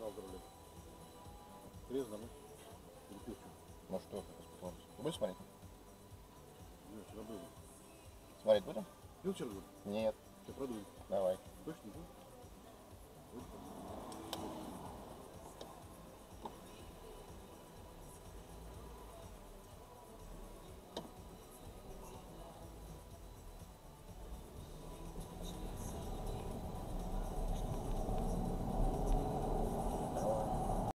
канал «Дролет». Крест домой. Или пил что? Ну что, посмотрим. Будешь смотреть? Ну, вчера был. Смотреть будем? Пил вчера? Нет. Ты продул. Давай. Точно, да?